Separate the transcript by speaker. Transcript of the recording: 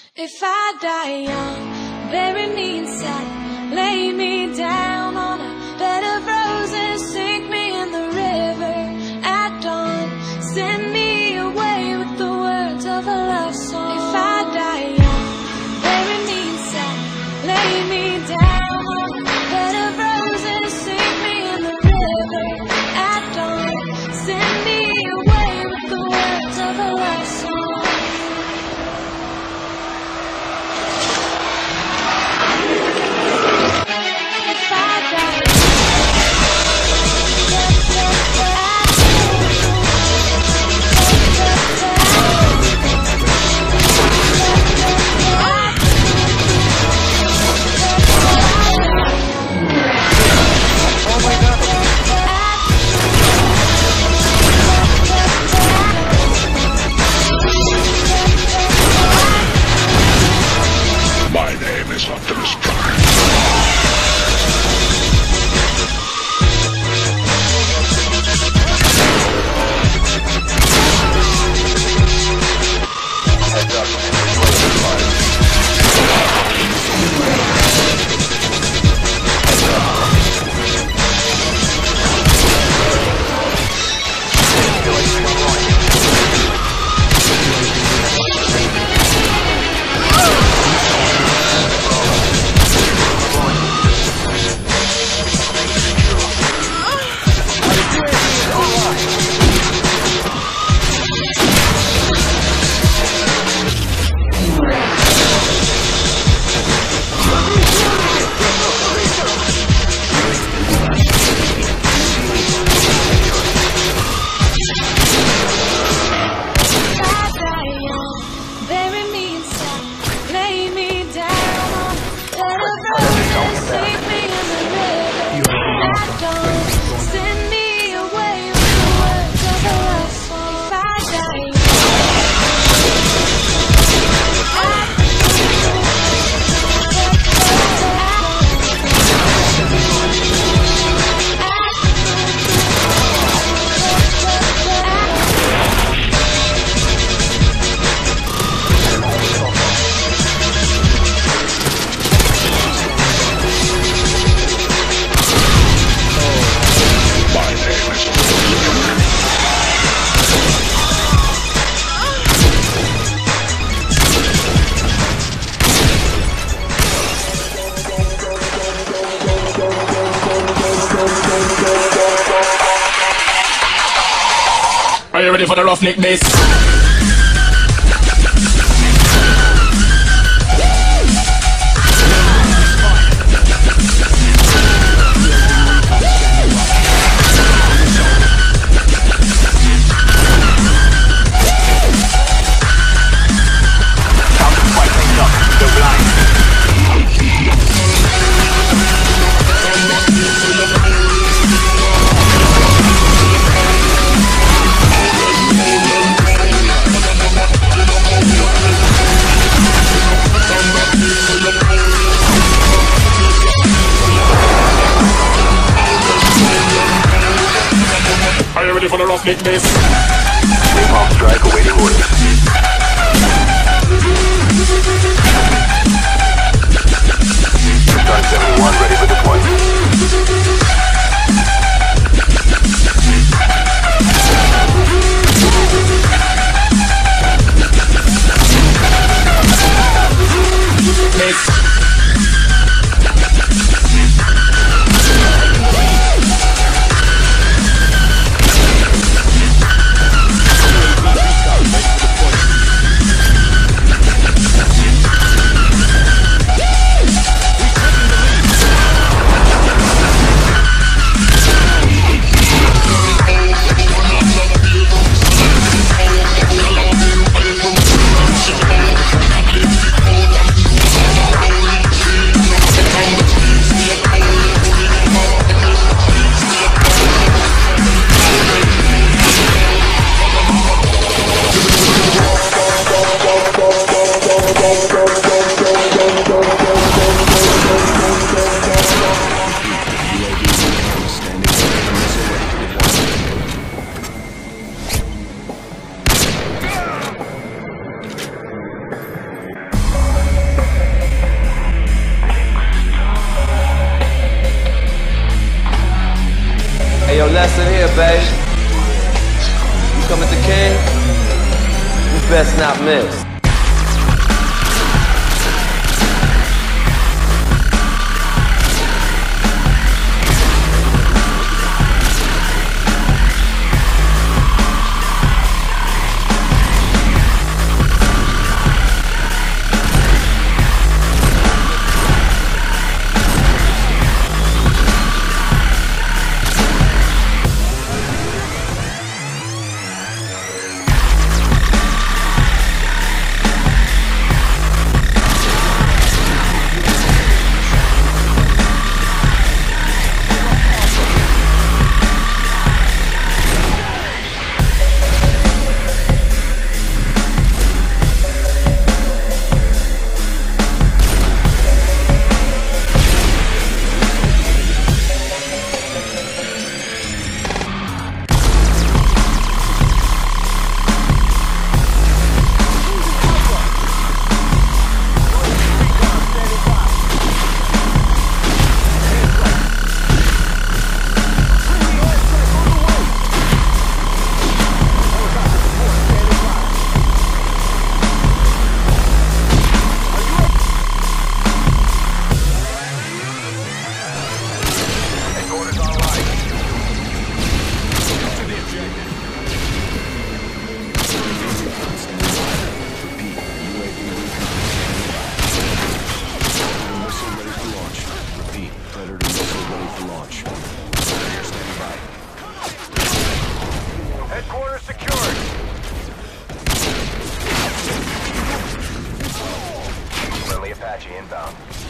Speaker 1: If I die young, bury me inside, lay me down on a bed of roses, sink me in the river at dawn, send me away with the words of a love song. If I die young, bury me inside, lay me down on a bed of roses, sink me in the river at dawn, send me away with the words of a love song.
Speaker 2: Are you ready for the Ruffneck bass?
Speaker 3: ready for the Ruffneck bass.
Speaker 4: Napalm strike awaiting orders. Return 71 ready for deployment.
Speaker 3: lesson here, babe. You come at the king, you best not miss.
Speaker 4: Headquarters secured. Friendly Apache inbound.